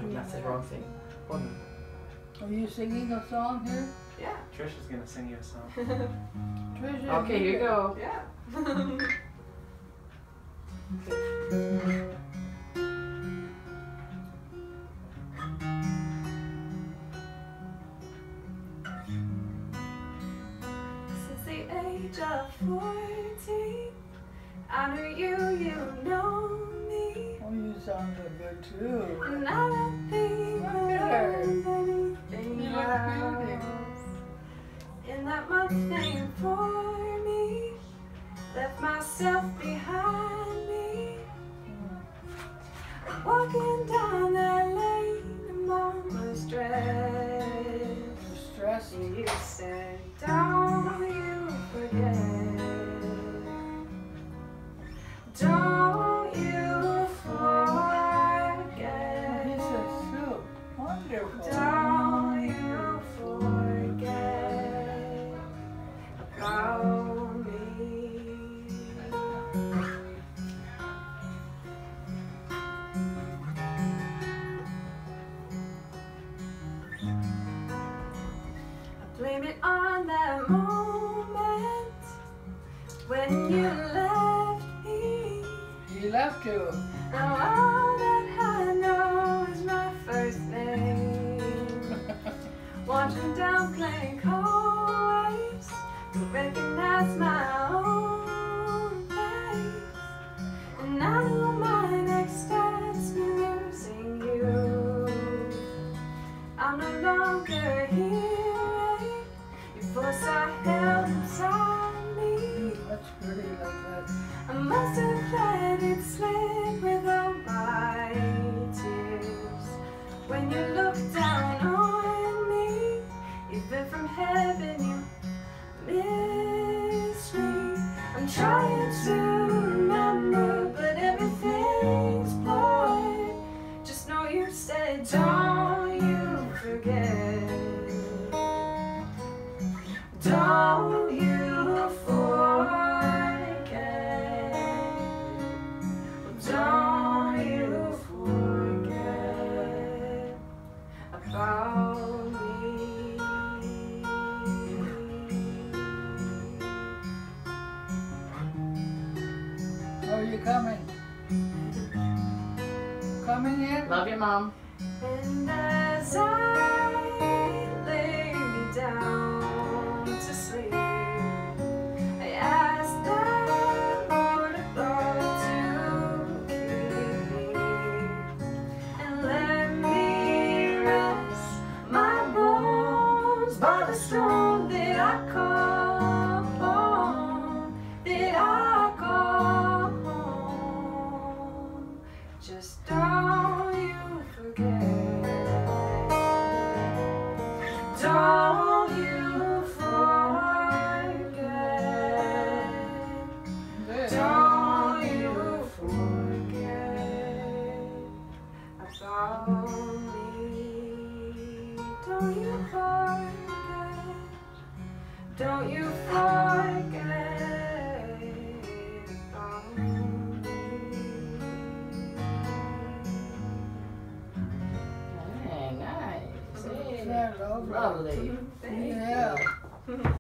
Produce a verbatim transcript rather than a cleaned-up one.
doing That's that? the wrong thing. Hold on. Are you singing a song here? Yeah. Trisha's gonna sing you a song. Trisha, Okay, here you go. Yeah. Since the age of fourteen, I knew you, you know me. Oh, you sound so good too. And I don't think Look of at her. anything You look else. In that month named for me, left myself behind me. Walking down that lane, and mom was dressed. You're stressed. And you said, don't you forget. Don't you forget. This is so wonderful. Don't you forget about me. I blame it on that moment when you left me. He left you. Now all that I know is my first name. Wandering down blank hallways to recognize my own face. And I know my next step's losing you. I'm no longer here. Your voice I held inside me. That's pretty like that. I must have let it slip with all my tears. When you looked down on me, even from heaven you miss me. I'm trying to remember, but everything's blurred. Just know you said, don't you forget. Don't you forget. Don't you forget about me. Are you coming? Coming in? Love you, Mom. And as I lay me down to sleep, I asked the Lord above to keep me and let me rest my bones by the stone that I call home, that I call home. Just don't you forget. Don't you forget. Good. Don't you forget about me. Don't you forget. Don't you forget about me. Hey, nice. Hey, Is that lovely? lovely. Thank you. Yeah.